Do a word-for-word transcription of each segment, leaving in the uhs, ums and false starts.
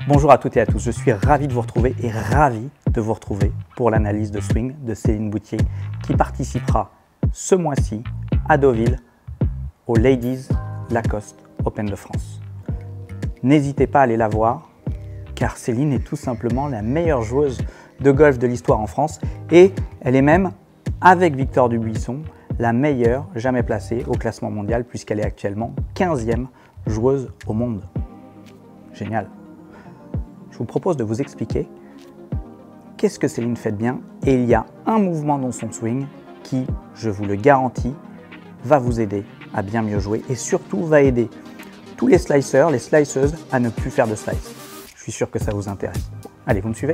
Bonjour à toutes et à tous, je suis ravi de vous retrouver et ravi de vous retrouver pour l'analyse de swing de Céline Boutier qui participera ce mois-ci à Deauville au Ladies Lacoste Open de France. N'hésitez pas à aller la voir car Céline est tout simplement la meilleure joueuse de golf de l'histoire en France et elle est même, avec Victor Dubuisson, la meilleure jamais placée au classement mondial puisqu'elle est actuellement quinzième joueuse au monde. Génial. Je vous propose de vous expliquer qu'est-ce que Céline fait de bien et il y a un mouvement dans son swing qui, je vous le garantis, va vous aider à bien mieux jouer et surtout va aider tous les slicers, les sliceuses à ne plus faire de slice. Je suis sûr que ça vous intéresse. Allez, vous me suivez ?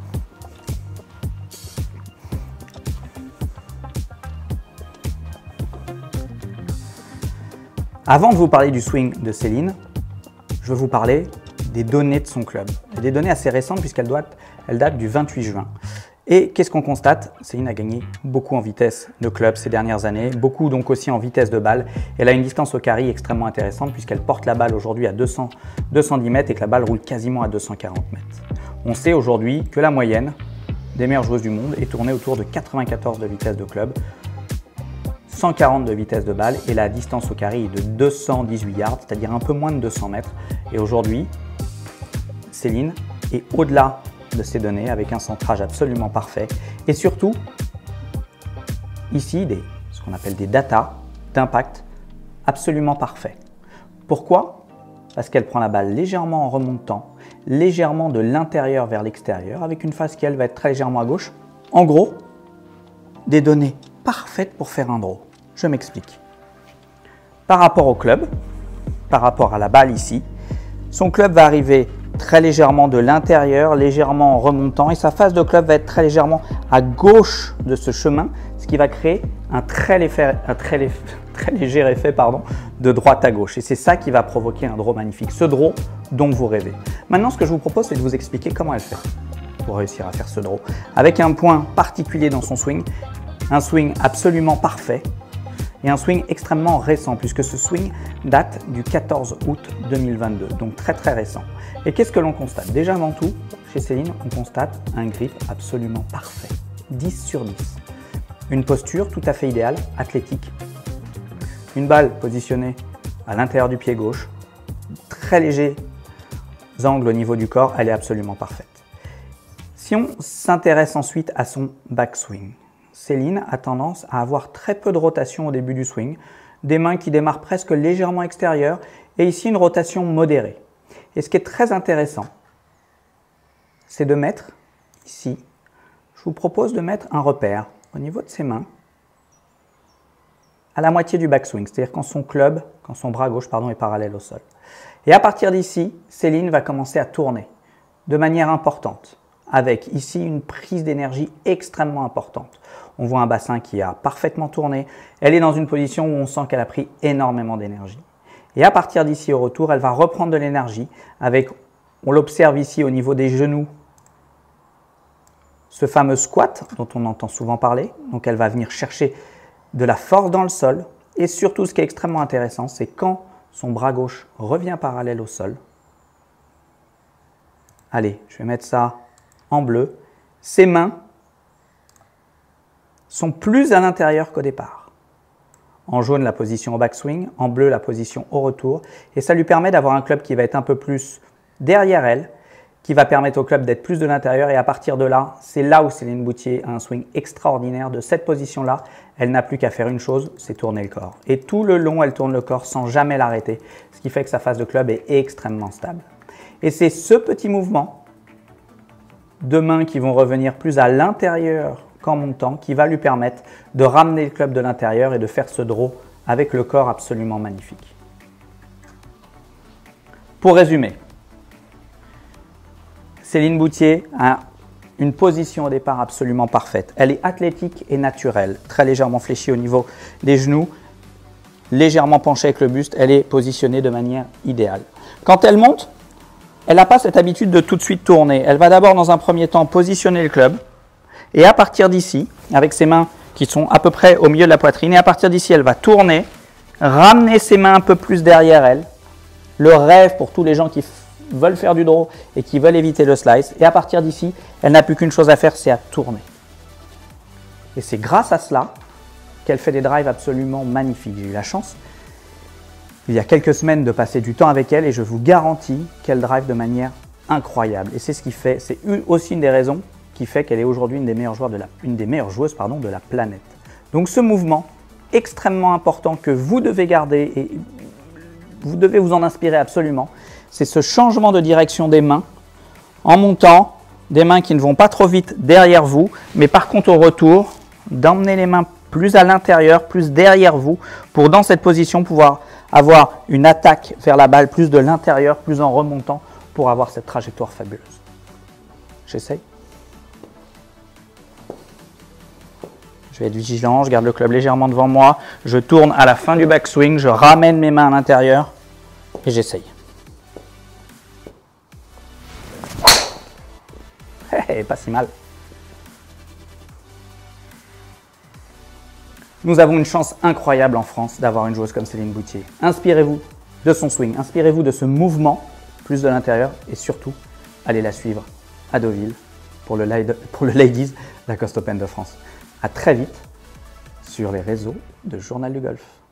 Avant de vous parler du swing de Céline, je veux vous parler des données de son club. Des données assez récentes puisqu'elles datent du vingt-huit juin. Et qu'est-ce qu'on constate? Céline a gagné beaucoup en vitesse de club ces dernières années, beaucoup donc aussi en vitesse de balle. Elle a une distance au carry extrêmement intéressante puisqu'elle porte la balle aujourd'hui à deux cents, deux cent dix mètres et que la balle roule quasiment à deux cent quarante mètres. On sait aujourd'hui que la moyenne des meilleures joueuses du monde est tournée autour de quatre-vingt-quatorze de vitesse de club, cent quarante de vitesse de balle et la distance au carry est de deux cent dix-huit yards, c'est-à-dire un peu moins de deux cents mètres. Et aujourd'hui, Céline est au-delà de ces données avec un centrage absolument parfait et surtout ici des, ce qu'on appelle des datas d'impact absolument parfaits. Pourquoi? Parce qu'elle prend la balle légèrement en remontant, légèrement de l'intérieur vers l'extérieur avec une face qui elle va être très légèrement à gauche. En gros, des données parfaites pour faire un draw. Je m'explique. Par rapport au club, par rapport à la balle ici, son club va arriver très légèrement de l'intérieur, légèrement en remontant et sa face de club va être très légèrement à gauche de ce chemin, ce qui va créer un très, léger, un très, léger, très léger effet pardon, de droite à gauche. Et c'est ça qui va provoquer un draw magnifique, ce draw dont vous rêvez. Maintenant, ce que je vous propose, c'est de vous expliquer comment elle fait pour réussir à faire ce draw. Avec un point particulier dans son swing, un swing absolument parfait et un swing extrêmement récent puisque ce swing date du quatorze août deux mille vingt-deux, donc très très récent. Et qu'est-ce que l'on constate? Déjà avant tout, chez Céline, on constate un grip absolument parfait, dix sur dix. Une posture tout à fait idéale, athlétique. Une balle positionnée à l'intérieur du pied gauche, très léger angles au niveau du corps, elle est absolument parfaite. Si on s'intéresse ensuite à son backswing, Céline a tendance à avoir très peu de rotation au début du swing, des mains qui démarrent presque légèrement extérieures et ici une rotation modérée. Et ce qui est très intéressant, c'est de mettre ici, je vous propose de mettre un repère au niveau de ses mains à la moitié du backswing, c'est-à-dire quand son club, quand son bras gauche pardon, est parallèle au sol. Et à partir d'ici, Céline va commencer à tourner de manière importante, avec ici une prise d'énergie extrêmement importante. On voit un bassin qui a parfaitement tourné. Elle est dans une position où on sent qu'elle a pris énormément d'énergie. Et à partir d'ici au retour, elle va reprendre de l'énergie avec, on l'observe ici au niveau des genoux, ce fameux squat dont on entend souvent parler. Donc elle va venir chercher de la force dans le sol. Et surtout, ce qui est extrêmement intéressant, c'est quand son bras gauche revient parallèle au sol. Allez, je vais mettre ça en bleu. Ses mains sont plus à l'intérieur qu'au départ. En jaune, la position au backswing, en bleu, la position au retour. Et ça lui permet d'avoir un club qui va être un peu plus derrière elle, qui va permettre au club d'être plus de l'intérieur. Et à partir de là, c'est là où Céline Boutier a un swing extraordinaire. De cette position-là, elle n'a plus qu'à faire une chose, c'est tourner le corps. Et tout le long, elle tourne le corps sans jamais l'arrêter, ce qui fait que sa face de club est extrêmement stable. Et c'est ce petit mouvement de mains qui vont revenir plus à l'intérieur qu'en montant, qui va lui permettre de ramener le club de l'intérieur et de faire ce draw avec le corps absolument magnifique. Pour résumer, Céline Boutier a une position au départ absolument parfaite. Elle est athlétique et naturelle, très légèrement fléchie au niveau des genoux, légèrement penchée avec le buste, elle est positionnée de manière idéale. Quand elle monte, elle n'a pas cette habitude de tout de suite tourner. Elle va d'abord dans un premier temps positionner le club et à partir d'ici, avec ses mains qui sont à peu près au milieu de la poitrine, et à partir d'ici, elle va tourner, ramener ses mains un peu plus derrière elle. Le rêve pour tous les gens qui veulent faire du draw et qui veulent éviter le slice. Et à partir d'ici, elle n'a plus qu'une chose à faire, c'est à tourner. Et c'est grâce à cela qu'elle fait des drives absolument magnifiques. J'ai eu la chance, il y a quelques semaines, de passer du temps avec elle et je vous garantis qu'elle drive de manière incroyable. Et c'est ce qui fait, c'est aussi une des raisons qui fait qu'elle est aujourd'hui une des meilleures joueurs de la, une des meilleures joueuses pardon, de la planète. Donc ce mouvement extrêmement important que vous devez garder et vous devez vous en inspirer absolument, c'est ce changement de direction des mains en montant, des mains qui ne vont pas trop vite derrière vous, mais par contre au retour, d'emmener les mains plus à l'intérieur, plus derrière vous, pour dans cette position pouvoir avoir une attaque vers la balle plus de l'intérieur, plus en remontant, pour avoir cette trajectoire fabuleuse. J'essaye. Je vais être vigilant, je garde le club légèrement devant moi, je tourne à la fin du backswing, je ramène mes mains à l'intérieur et j'essaye. Hey, pas si mal. Nous avons une chance incroyable en France d'avoir une joueuse comme Céline Bouthier. Inspirez-vous de son swing, inspirez-vous de ce mouvement, plus de l'intérieur, et surtout, allez la suivre à Deauville pour le, pour le Ladies Lacoste Open de France. À très vite sur les réseaux de Journal du Golf.